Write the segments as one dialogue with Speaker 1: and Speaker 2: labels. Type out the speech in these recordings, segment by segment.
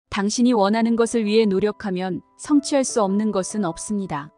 Speaker 1: 당신이 원하는 것을 위해 노력하면 성취할 수 없는 것은 없습니다.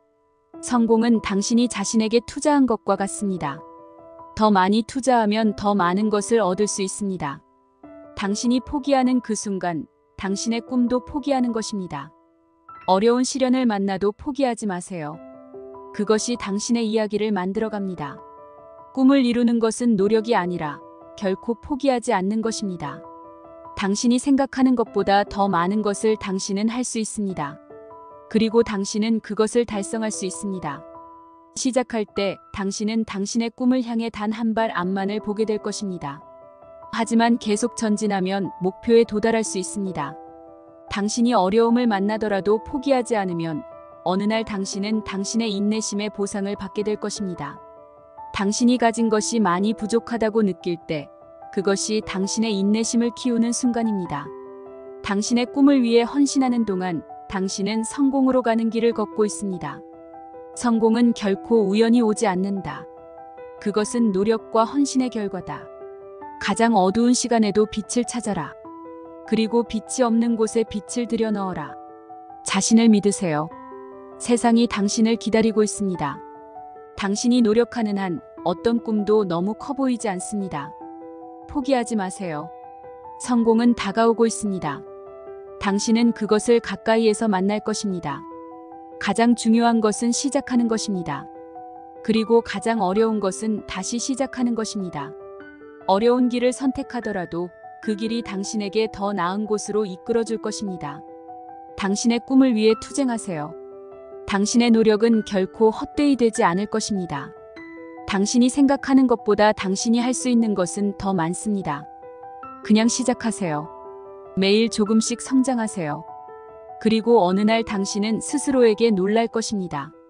Speaker 1: 성공은 당신이 자신에게 투자한 것과 같습니다. 더 많이 투자하면 더 많은 것을 얻을 수 있습니다. 당신이 포기하는 그 순간 당신의 꿈도 포기하는 것입니다. 어려운 시련을 만나도 포기하지 마세요. 그것이 당신의 이야기를 만들어갑니다. 꿈을 이루는 것은 노력이 아니라 결코 포기하지 않는 것입니다. 당신이 생각하는 것보다 더 많은 것을 당신은 할 수 있습니다. 그리고 당신은 그것을 달성할 수 있습니다. 시작할 때 당신은 당신의 꿈을 향해 단 한 발 앞만을 보게 될 것입니다. 하지만 계속 전진하면 목표에 도달할 수 있습니다. 당신이 어려움을 만나더라도 포기하지 않으면 어느 날 당신은 당신의 인내심의 보상을 받게 될 것입니다. 당신이 가진 것이 많이 부족하다고 느낄 때 그것이 당신의 인내심을 키우는 순간입니다. 당신의 꿈을 위해 헌신하는 동안 당신은 성공으로 가는 길을 걷고 있습니다. 성공은 결코 우연히 오지 않는다. 그것은 노력과 헌신의 결과다. 가장 어두운 시간에도 빛을 찾아라. 그리고 빛이 없는 곳에 빛을 들여 넣어라. 자신을 믿으세요. 세상이 당신을 기다리고 있습니다. 당신이 노력하는 한 어떤 꿈도 너무 커 보이지 않습니다. 포기하지 마세요. 성공은 다가오고 있습니다. 당신은 그것을 가까이에서 만날 것입니다. 가장 중요한 것은 시작하는 것입니다. 그리고 가장 어려운 것은 다시 시작하는 것입니다. 어려운 길을 선택하더라도 그 길이 당신에게 더 나은 곳으로 이끌어 줄 것입니다. 당신의 꿈을 위해 투쟁하세요. 당신의 노력은 결코 헛되이 되지 않을 것입니다. 당신이 생각하는 것보다 당신이 할 수 있는 것은 더 많습니다. 그냥 시작하세요. 매일 조금씩 성장하세요. 그리고 어느 날 당신은 스스로에게 놀랄 것입니다.